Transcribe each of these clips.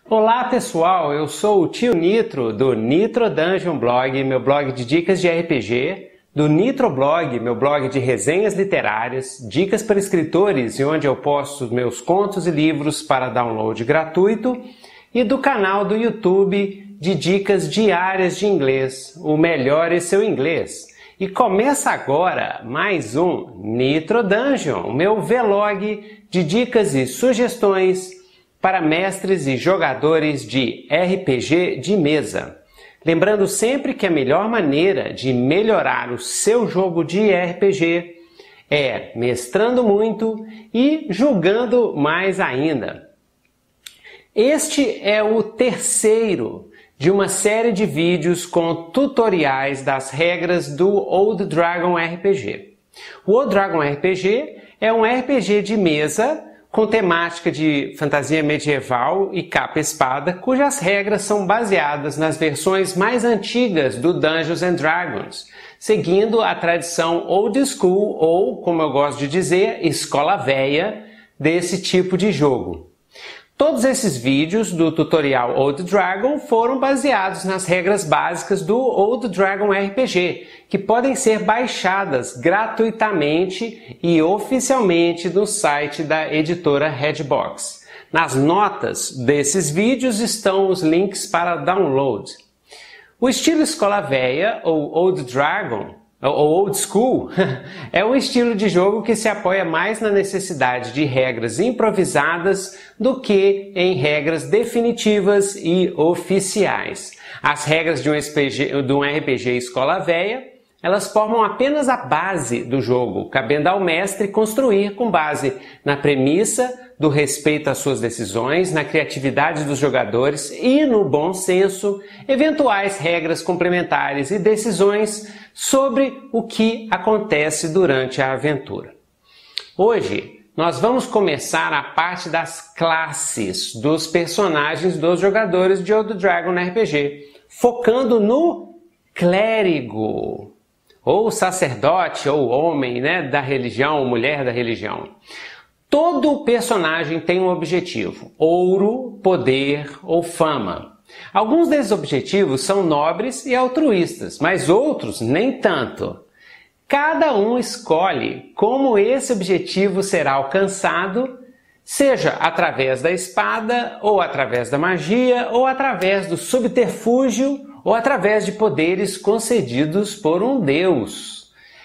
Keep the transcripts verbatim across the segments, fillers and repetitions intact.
Olá pessoal, eu sou o Tio Nitro do Nitro Dungeon Blog, meu blog de dicas de R P G, do Nitro Blog, meu blog de resenhas literárias, dicas para escritores e onde eu posto os meus contos e livros para download gratuito, e do canal do YouTube de dicas diárias de inglês, o melhor é seu inglês. E começa agora mais um Nitro Dungeon, meu vlog de dicas e sugestões para mestres e jogadores de R P G de mesa. Lembrando sempre que a melhor maneira de melhorar o seu jogo de R P G é mestrando muito e jogando mais ainda. Este é o terceiro de uma série de vídeos com tutoriais das regras do Old Dragon R P G. O Old Dragon R P G é um R P G de mesa com temática de fantasia medieval e capa-espada, cujas regras são baseadas nas versões mais antigas do Dungeons and Dragons, seguindo a tradição old school ou, como eu gosto de dizer, escola véia desse tipo de jogo. Todos esses vídeos do tutorial Old Dragon foram baseados nas regras básicas do Old Dragon R P G, que podem ser baixadas gratuitamente e oficialmente no site da editora Redbox. Nas notas desses vídeos estão os links para download. O estilo escola véia, ou Old Dragon, ou Old School, é um estilo de jogo que se apoia mais na necessidade de regras improvisadas do que em regras definitivas e oficiais. As regras de um, S P G, de um R P G escola véia, elas formam apenas a base do jogo, cabendo ao mestre construir com base na premissa do respeito às suas decisões, na criatividade dos jogadores e no bom senso, eventuais regras complementares e decisões sobre o que acontece durante a aventura. Hoje, nós vamos começar a parte das classes dos personagens dos jogadores de Old Dragon R P G, focando no clérigo, ou sacerdote, ou homem, né, da religião, ou mulher da religião. Todo personagem tem um objetivo: ouro, poder ou fama. Alguns desses objetivos são nobres e altruístas, mas outros nem tanto. Cada um escolhe como esse objetivo será alcançado, seja através da espada, ou através da magia, ou através do subterfúgio, ou através de poderes concedidos por um deus.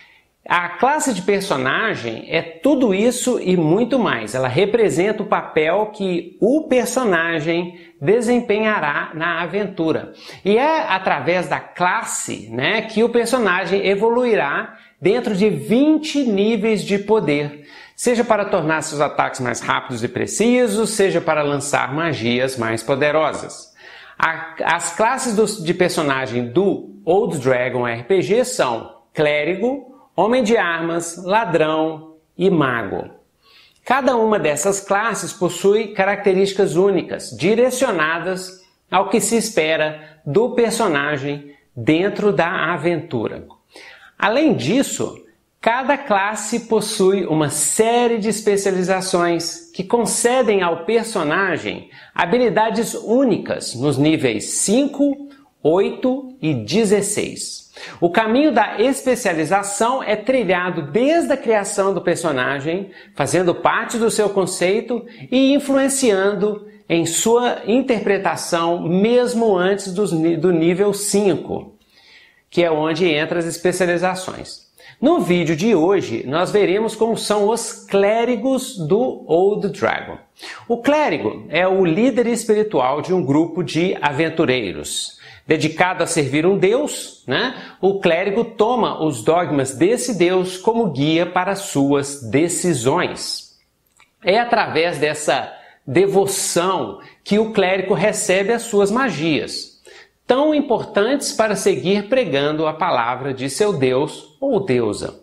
A classe de personagem é tudo isso e muito mais. Ela representa o papel que o personagem desempenhará na aventura. E é através da classe, né, que o personagem evoluirá dentro de vinte níveis de poder, seja para tornar seus ataques mais rápidos e precisos, seja para lançar magias mais poderosas. A, as classes do, de personagem do Old Dragon R P G são clérigo, homem de armas, ladrão e mago. Cada uma dessas classes possui características únicas, direcionadas ao que se espera do personagem dentro da aventura. Além disso, cada classe possui uma série de especializações que concedem ao personagem habilidades únicas nos níveis cinco, oito e dezesseis. O caminho da especialização é trilhado desde a criação do personagem, fazendo parte do seu conceito e influenciando em sua interpretação mesmo antes do nível cinco, que é onde entram as especializações. No vídeo de hoje, nós veremos como são os clérigos do Old Dragon. O clérigo é o líder espiritual de um grupo de aventureiros. Dedicado a servir um deus, né? O clérigo toma os dogmas desse deus como guia para suas decisões. É através dessa devoção que o clérigo recebe as suas magias, tão importantes para seguir pregando a palavra de seu deus ou deusa.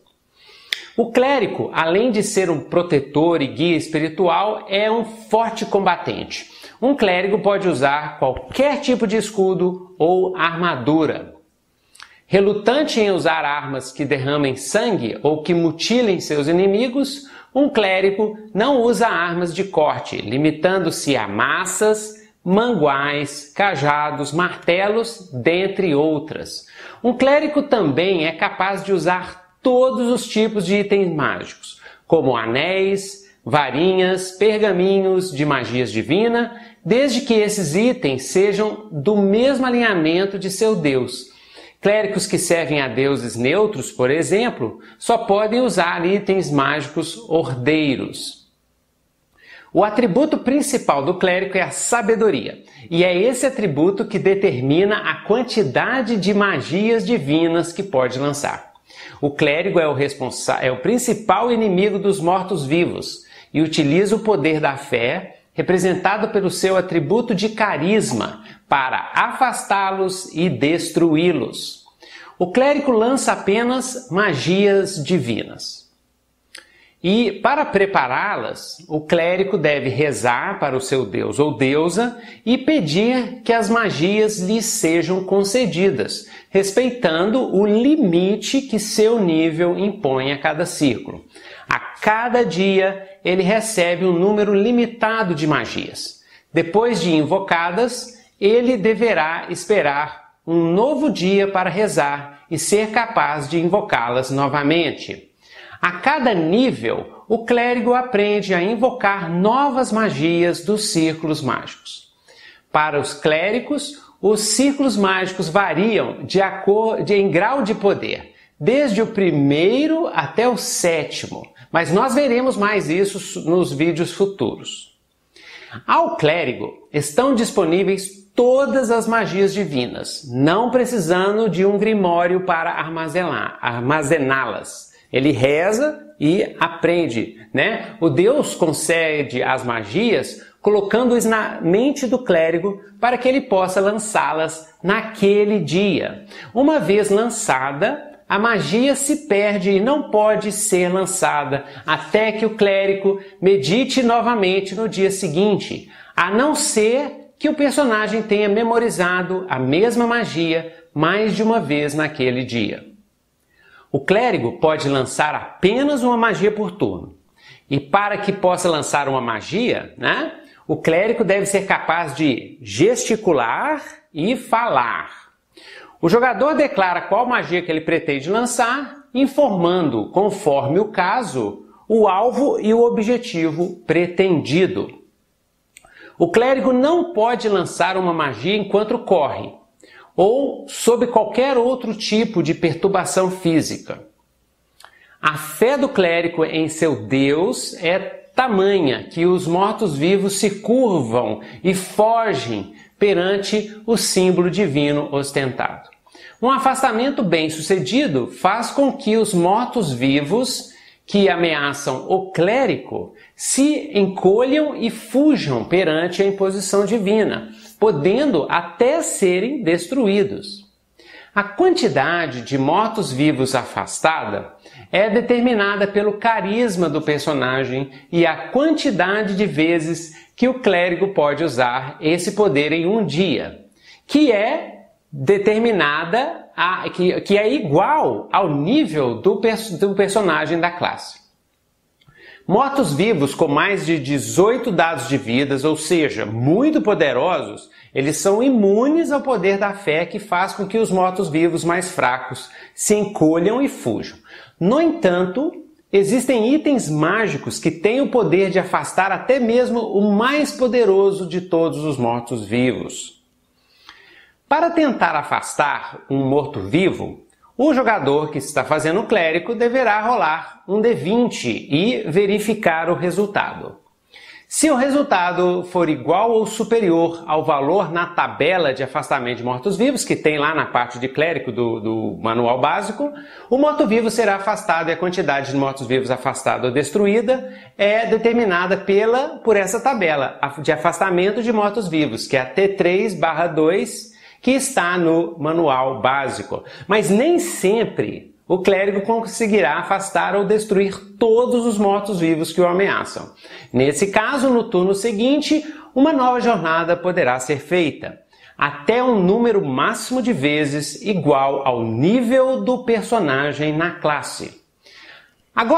O clérigo, além de ser um protetor e guia espiritual, é um forte combatente. Um clérigo pode usar qualquer tipo de escudo ou armadura. Relutante em usar armas que derramem sangue ou que mutilem seus inimigos, um clérigo não usa armas de corte, limitando-se a maças, manguais, cajados, martelos, dentre outras. Um clérigo também é capaz de usar todos os tipos de itens mágicos, como anéis, varinhas, pergaminhos de magias divina, desde que esses itens sejam do mesmo alinhamento de seu deus. Clérigos que servem a deuses neutros, por exemplo, só podem usar itens mágicos ordeiros. O atributo principal do clérigo é a sabedoria, e é esse atributo que determina a quantidade de magias divinas que pode lançar. O clérigo é o, responsa- é o principal inimigo dos mortos-vivos e utiliza o poder da fé, representado pelo seu atributo de carisma, para afastá-los e destruí-los. O clérigo lança apenas magias divinas. E, para prepará-las, o clérigo deve rezar para o seu deus ou deusa e pedir que as magias lhe sejam concedidas, respeitando o limite que seu nível impõe a cada círculo. A cada dia, ele recebe um número limitado de magias. Depois de invocadas, ele deverá esperar um novo dia para rezar e ser capaz de invocá-las novamente. A cada nível, o clérigo aprende a invocar novas magias dos círculos mágicos. Para os clérigos, os círculos mágicos variam de acordo, de, em grau de poder, desde o primeiro até o sétimo, mas nós veremos mais isso nos vídeos futuros. Ao clérigo estão disponíveis todas as magias divinas, não precisando de um grimório para armazená-las. Ele reza e aprende, né? O Deus concede as magias colocando-as na mente do clérigo para que ele possa lançá-las naquele dia. Uma vez lançada, a magia se perde e não pode ser lançada até que o clérigo medite novamente no dia seguinte, a não ser que o personagem tenha memorizado a mesma magia mais de uma vez naquele dia. O clérigo pode lançar apenas uma magia por turno. E para que possa lançar uma magia, né, o clérigo deve ser capaz de gesticular e falar. O jogador declara qual magia que ele pretende lançar, informando, conforme o caso, o alvo e o objetivo pretendido. O clérigo não pode lançar uma magia enquanto corre, ou sob qualquer outro tipo de perturbação física. A fé do clérigo em seu Deus é tamanha que os mortos-vivos se curvam e fogem perante o símbolo divino ostentado. Um afastamento bem-sucedido faz com que os mortos-vivos que ameaçam o clérigo se encolham e fujam perante a imposição divina, podendo até serem destruídos. A quantidade de mortos-vivos afastada é determinada pelo carisma do personagem e a quantidade de vezes que o clérigo pode usar esse poder em um dia, que é determinada, a, que, que é igual ao nível do, do personagem da classe. Mortos-vivos com mais de dezoito dados de vidas, ou seja, muito poderosos, eles são imunes ao poder da fé que faz com que os mortos-vivos mais fracos se encolham e fujam. No entanto, existem itens mágicos que têm o poder de afastar até mesmo o mais poderoso de todos os mortos-vivos. Para tentar afastar um morto-vivo, o jogador que está fazendo o clérigo deverá rolar um D vinte e verificar o resultado. Se o resultado for igual ou superior ao valor na tabela de afastamento de mortos-vivos, que tem lá na parte de clérigo do, do manual básico, o morto-vivo será afastado e a quantidade de mortos-vivos afastada ou destruída é determinada pela, por essa tabela de afastamento de mortos-vivos, que é a T três barra dois, que está no manual básico. Mas nem sempre o clérigo conseguirá afastar ou destruir todos os mortos-vivos que o ameaçam. Nesse caso, no turno seguinte, uma nova jornada poderá ser feita, até um número máximo de vezes igual ao nível do personagem na classe. Agora,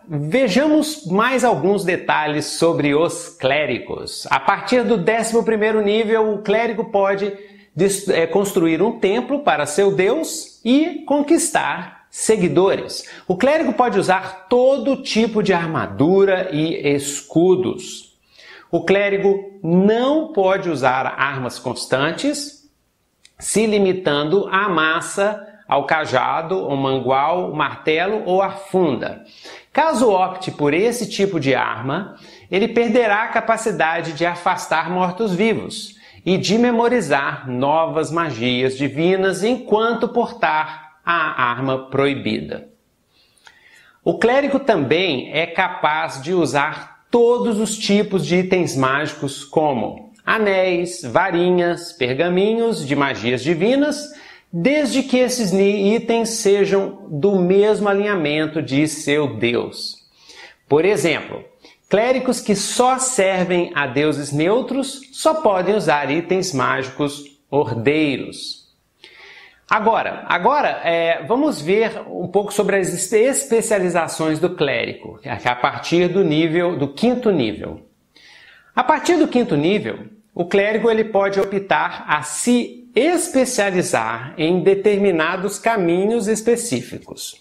vejamos mais alguns detalhes sobre os clérigos. A partir do décimo primeiro nível, o clérigo pode construir um templo para seu Deus e conquistar seguidores. O clérigo pode usar todo tipo de armadura e escudos. O clérigo não pode usar armas constantes, se limitando à massa, ao cajado, ao mangual, o martelo ou a funda. Caso opte por esse tipo de arma, ele perderá a capacidade de afastar mortos-vivos e de memorizar novas magias divinas enquanto portar a arma proibida. O clérigo também é capaz de usar todos os tipos de itens mágicos como anéis, varinhas, pergaminhos de magias divinas, desde que esses itens sejam do mesmo alinhamento de seu Deus. Por exemplo, clérigos que só servem a deuses neutros só podem usar itens mágicos ordeiros. Agora, agora é, vamos ver um pouco sobre as especializações do clérigo, a partir do nível do quinto nível. A partir do quinto nível, o clérigo ele pode optar a se especializar em determinados caminhos específicos.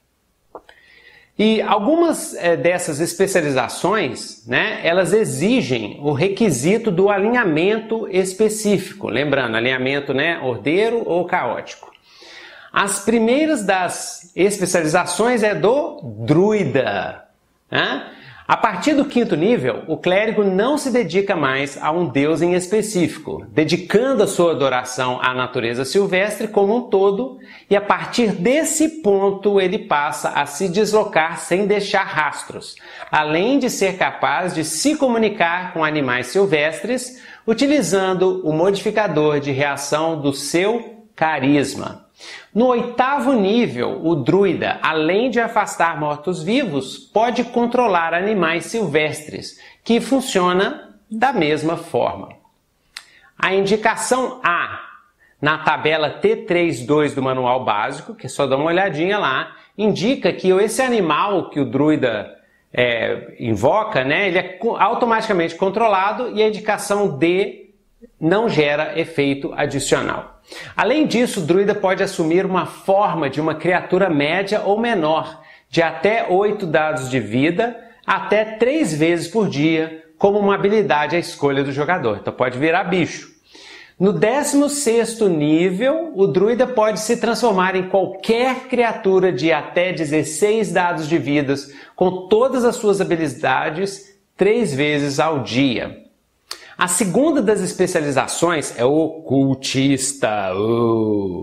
E algumas é, dessas especializações, né, elas exigem o requisito do alinhamento específico. Lembrando, alinhamento, né, ordeiro ou caótico. As primeiras das especializações é do druida, né? A partir do quinto nível, o clérigo não se dedica mais a um deus em específico, dedicando a sua adoração à natureza silvestre como um todo, e a partir desse ponto ele passa a se deslocar sem deixar rastros, além de ser capaz de se comunicar com animais silvestres, utilizando o modificador de reação do seu carisma. No oitavo nível, o druida, além de afastar mortos-vivos, pode controlar animais silvestres, que funciona da mesma forma. A indicação A, na tabela T três ponto dois do manual básico, que é só dar uma olhadinha lá, indica que esse animal que o druida é, invoca, né, ele é automaticamente controlado, e a indicação D não gera efeito adicional. Além disso, o druida pode assumir uma forma de uma criatura média ou menor, de até oito dados de vida, até três vezes por dia, como uma habilidade à escolha do jogador. Então pode virar bicho. No décimo sexto nível, o druida pode se transformar em qualquer criatura de até dezesseis dados de vidas, com todas as suas habilidades, três vezes ao dia. A segunda das especializações é o cultista. Uh.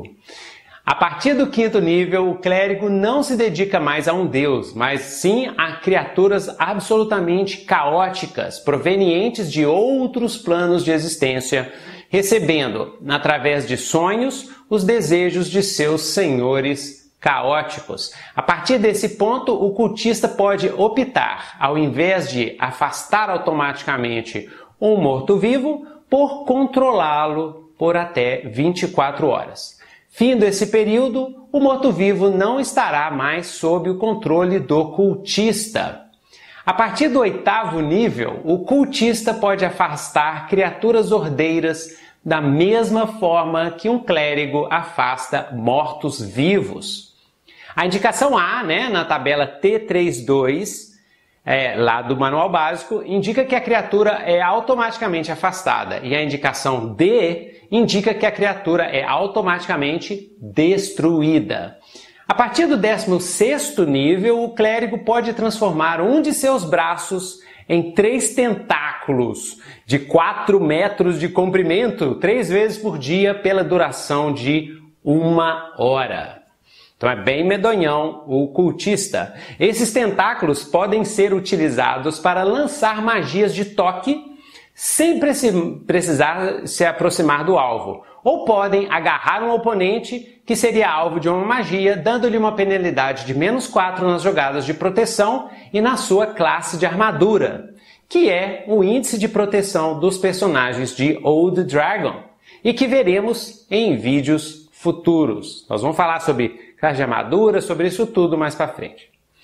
A partir do quinto nível, o clérigo não se dedica mais a um deus, mas sim a criaturas absolutamente caóticas, provenientes de outros planos de existência, recebendo, através de sonhos, os desejos de seus senhores caóticos. A partir desse ponto, o cultista pode optar, ao invés de afastar automaticamente um morto-vivo, por controlá-lo por até vinte e quatro horas. Findo esse período, o morto-vivo não estará mais sob o controle do cultista. A partir do oitavo nível, o cultista pode afastar criaturas ordeiras da mesma forma que um clérigo afasta mortos-vivos. A indicação A, né, na tabela T três ponto dois, É, lá do manual básico, indica que a criatura é automaticamente afastada, e a indicação D indica que a criatura é automaticamente destruída. A partir do décimo sexto nível, o clérigo pode transformar um de seus braços em três tentáculos de quatro metros de comprimento, três vezes por dia, pela duração de uma hora. Então é bem medonhão o cultista. Esses tentáculos podem ser utilizados para lançar magias de toque sem precisar se aproximar do alvo. Ou podem agarrar um oponente que seria alvo de uma magia, dando-lhe uma penalidade de menos quatro nas jogadas de proteção e na sua classe de armadura, que é o índice de proteção dos personagens de Old Dragon, e que veremos em vídeos futuros. Nós vamos falar sobre classe de armadura, sobre isso tudo mais para frente.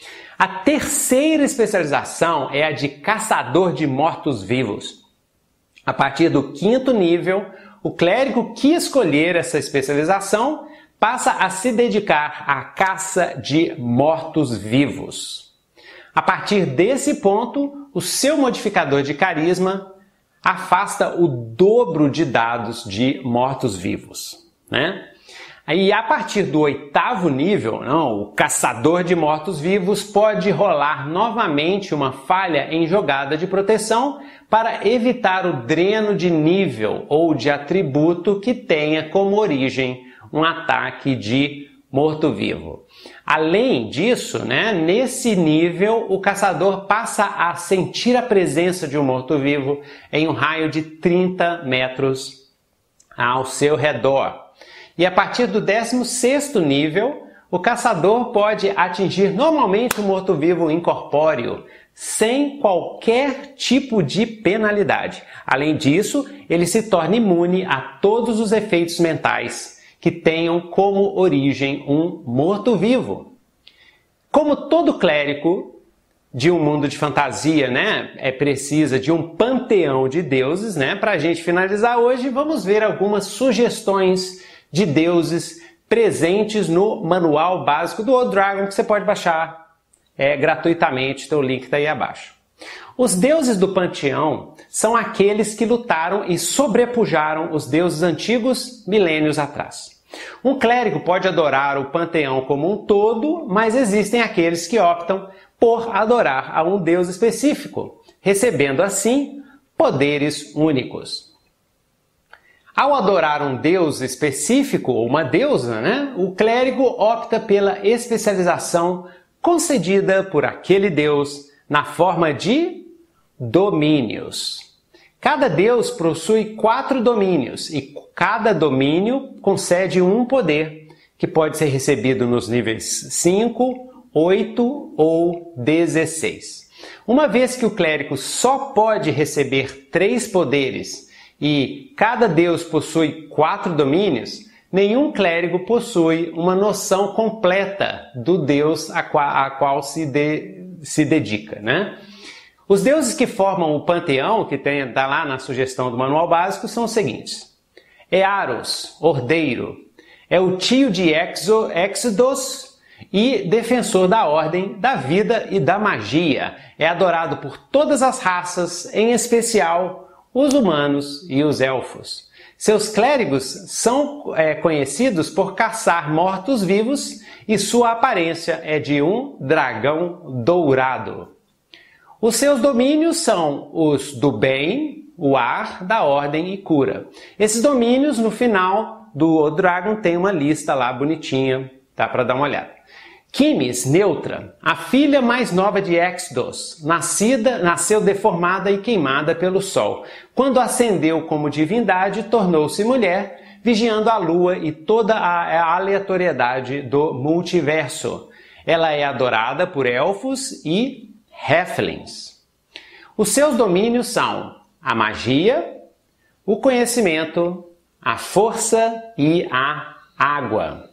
A terceira especialização é a de caçador de mortos-vivos. A partir do quinto nível, o clérigo que escolher essa especialização passa a se dedicar à caça de mortos-vivos. A partir desse ponto, o seu modificador de carisma afasta o dobro de dados de mortos-vivos, né? Aí, a partir do oitavo nível, não, o caçador de mortos-vivos pode rolar novamente uma falha em jogada de proteção para evitar o dreno de nível ou de atributo que tenha como origem um ataque de morto-vivo. Além disso, né, nesse nível, o caçador passa a sentir a presença de um morto-vivo em um raio de trinta metros ao seu redor. E a partir do décimo sexto nível, o caçador pode atingir normalmente um morto-vivo incorpóreo, sem qualquer tipo de penalidade. Além disso, ele se torna imune a todos os efeitos mentais que tenham como origem um morto-vivo. Como todo clérigo de um mundo de fantasia, né, é precisa de um panteão de deuses, né? Para a gente finalizar hoje, vamos ver algumas sugestões de deuses presentes no manual básico do Old Dragon, que você pode baixar é, gratuitamente, então o link está aí abaixo. Os deuses do panteão são aqueles que lutaram e sobrepujaram os deuses antigos milênios atrás. Um clérigo pode adorar o panteão como um todo, mas existem aqueles que optam por adorar a um deus específico, recebendo assim poderes únicos. Ao adorar um deus específico ou uma deusa, né, o clérigo opta pela especialização concedida por aquele deus na forma de domínios. Cada deus possui quatro domínios e cada domínio concede um poder que pode ser recebido nos níveis cinco, oito ou dezesseis. Uma vez que o clérigo só pode receber três poderes e cada deus possui quatro domínios, nenhum clérigo possui uma noção completa do deus a qual, a qual se, de, se dedica, né? Os deuses que formam o panteão, que está lá na sugestão do manual básico, são os seguintes. Earos, ordeiro, é o tio de Exo, Exodus e defensor da ordem, da vida e da magia. É adorado por todas as raças, em especial os humanos e os elfos. Seus clérigos são é, conhecidos por caçar mortos-vivos e sua aparência é de um dragão dourado. Os seus domínios são os do bem, o ar, da ordem e cura. Esses domínios, no final do Old Dragon, tem uma lista lá bonitinha, dá para dar uma olhada. Quimis, neutra, a filha mais nova de Exodus, nascida, nasceu deformada e queimada pelo sol. Quando ascendeu como divindade, tornou-se mulher, vigiando a lua e toda a aleatoriedade do multiverso. Ela é adorada por elfos e halflings. Os seus domínios são a magia, o conhecimento, a força e a água.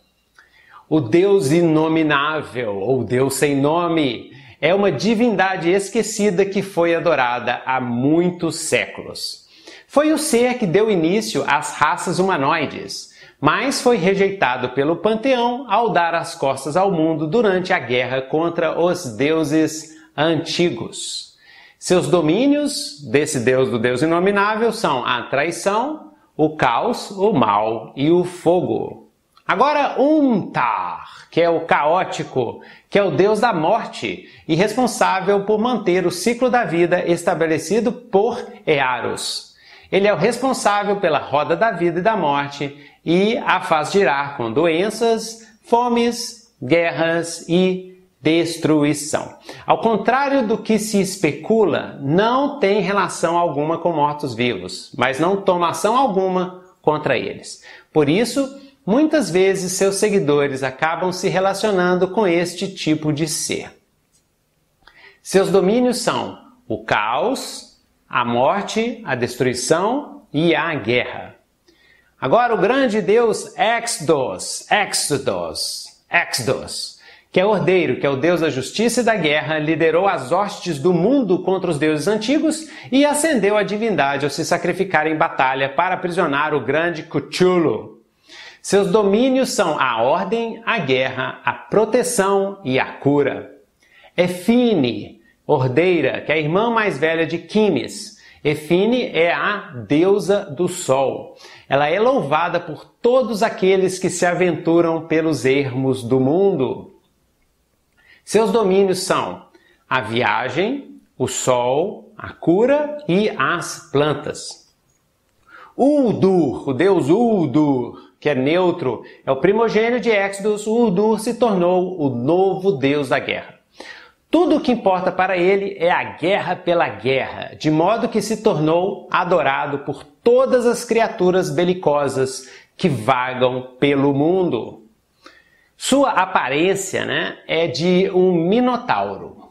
O Deus inominável, ou Deus sem nome, é uma divindade esquecida que foi adorada há muitos séculos. Foi o ser que deu início às raças humanoides, mas foi rejeitado pelo panteão ao dar as costas ao mundo durante a guerra contra os deuses antigos. Seus domínios desse Deus do Deus inominável são a traição, o caos, o mal e o fogo. Agora Untar, que é o caótico, que é o deus da morte e responsável por manter o ciclo da vida estabelecido por Earos. Ele é o responsável pela roda da vida e da morte e a faz girar com doenças, fomes, guerras e destruição. Ao contrário do que se especula, não tem relação alguma com mortos-vivos, mas não toma ação alguma contra eles. Por isso, muitas vezes seus seguidores acabam se relacionando com este tipo de ser. Seus domínios são o caos, a morte, a destruição e a guerra. Agora o grande deus Exodus, Exodus, Exodus, que é ordeiro, que é o deus da justiça e da guerra, liderou as hostes do mundo contra os deuses antigos e ascendeu à divindade ao se sacrificar em batalha para aprisionar o grande Cthulhu. Seus domínios são a ordem, a guerra, a proteção e a cura. Efine, ordeira, que é a irmã mais velha de Quimis. Efine é a deusa do sol. Ela é louvada por todos aqueles que se aventuram pelos ermos do mundo. Seus domínios são a viagem, o sol, a cura e as plantas. Uldur, o deus Uldur, que é neutro, é o primogênito de Exodus. Uldur se tornou o novo deus da guerra. Tudo o que importa para ele é a guerra pela guerra, de modo que se tornou adorado por todas as criaturas belicosas que vagam pelo mundo. Sua aparência, né, é de um minotauro.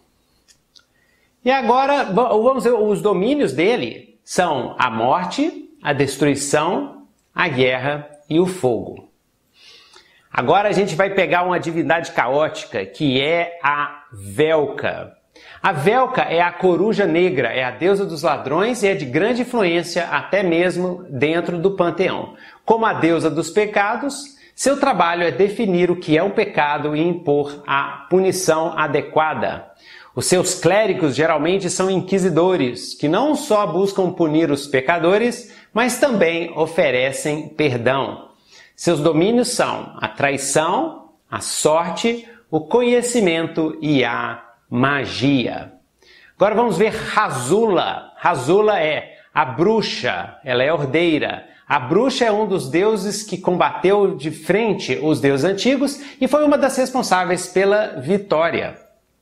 E agora, vamos ver, os domínios dele são a morte, a destruição, a guerra e o fogo. Agora a gente vai pegar uma divindade caótica, que é a Velka. A Velka é a coruja negra, é a deusa dos ladrões e é de grande influência até mesmo dentro do panteão. Como a deusa dos pecados, seu trabalho é definir o que é um pecado e impor a punição adequada. Os seus clérigos geralmente são inquisidores, que não só buscam punir os pecadores, mas também oferecem perdão. Seus domínios são a traição, a sorte, o conhecimento e a magia. Agora vamos ver Hazula. Hazula é a bruxa, ela é ordeira. A bruxa é um dos deuses que combateu de frente os deuses antigos e foi uma das responsáveis pela vitória.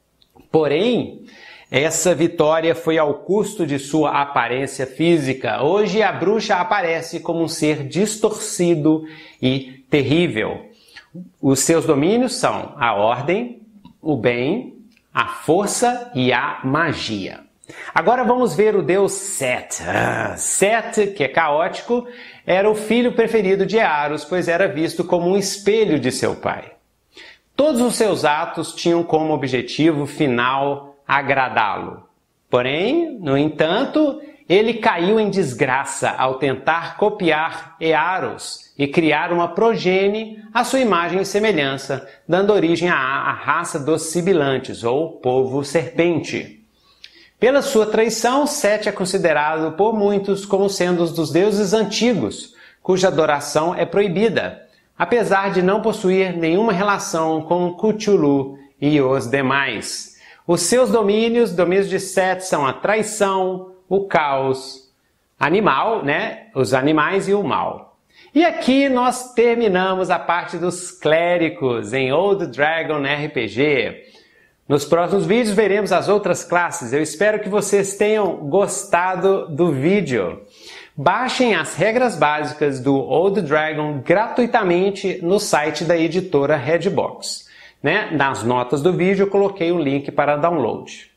Porém, essa vitória foi ao custo de sua aparência física. Hoje a bruxa aparece como um ser distorcido e terrível. Os seus domínios são a ordem, o bem, a força e a magia. Agora vamos ver o deus Set. Ah, Set, que é caótico, era o filho preferido de Eros, pois era visto como um espelho de seu pai. Todos os seus atos tinham como objetivo final agradá-lo. Porém, no entanto, ele caiu em desgraça ao tentar copiar Eros e criar uma progenie à sua imagem e semelhança, dando origem à, à raça dos sibilantes, ou povo serpente. Pela sua traição, Set é considerado por muitos como sendo um dos deuses antigos, cuja adoração é proibida, apesar de não possuir nenhuma relação com Cthulhu e os demais. Os seus domínios, domínios de Set, são a traição, o caos, animal, né? Os animais e o mal. E aqui nós terminamos a parte dos clérigos em Old Dragon R P G. Nos próximos vídeos veremos as outras classes. Eu espero que vocês tenham gostado do vídeo. Baixem as regras básicas do Old Dragon gratuitamente no site da editora Redbox. Né? Nas notas do vídeo eu coloquei o link para download.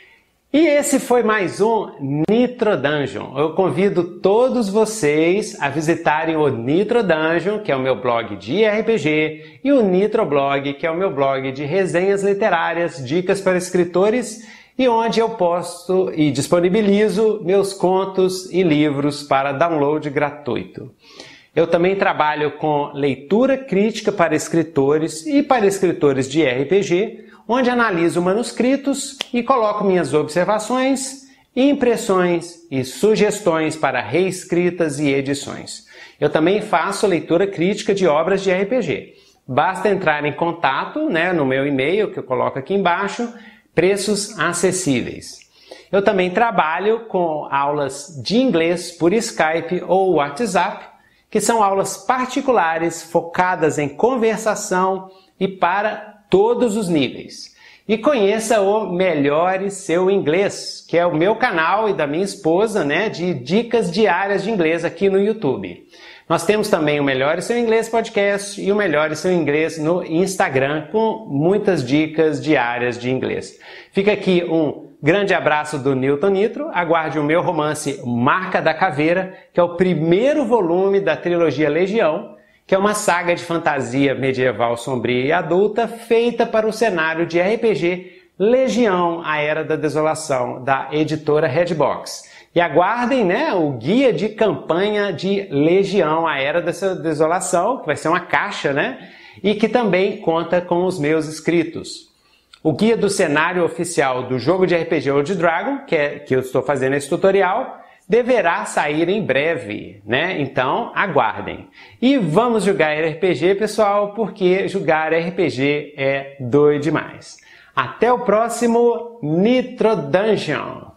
E esse foi mais um Nitro Dungeon. Eu convido todos vocês a visitarem o Nitro Dungeon, que é o meu blog de R P G, e o Nitro Blog, que é o meu blog de resenhas literárias, dicas para escritores, e onde eu posto e disponibilizo meus contos e livros para download gratuito. Eu também trabalho com leitura crítica para escritores e para escritores de R P G, onde analiso manuscritos e coloco minhas observações, impressões e sugestões para reescritas e edições. Eu também faço leitura crítica de obras de R P G. Basta entrar em contato, né, no meu e-mail, que eu coloco aqui embaixo, preços acessíveis. Eu também trabalho com aulas de inglês por Skype ou WhatsApp, que são aulas particulares focadas em conversação e para todos os níveis. E conheça o Melhore Seu Inglês, que é o meu canal e da minha esposa, né, de dicas diárias de inglês aqui no YouTube. Nós temos também o Melhore Seu Inglês podcast e o Melhore Seu Inglês no Instagram, com muitas dicas diárias de inglês. Fica aqui um grande abraço do Newton Nitro. Aguarde o meu romance Marca da Caveira, que é o primeiro volume da trilogia Legião. que é uma saga de fantasia medieval sombria e adulta feita para o cenário de R P G Legião, a Era da Desolação, da editora Redbox. E aguardem, né, o guia de campanha de Legião, a Era dessa Desolação, que vai ser uma caixa, né, e que também conta com os meus escritos. O guia do cenário oficial do jogo de R P G Old Dragon, que, é, que eu estou fazendo esse tutorial, deverá sair em breve, né? Então, aguardem. E vamos jogar R P G, pessoal, porque jogar R P G é doido demais. Até o próximo Nitro Dungeon!